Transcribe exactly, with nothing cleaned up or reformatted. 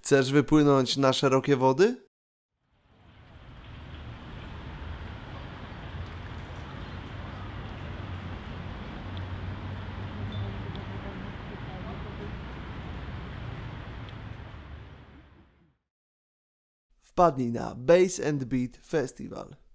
Chcesz wypłynąć na szerokie wody? Wpadnij na Bass and Beat Festival.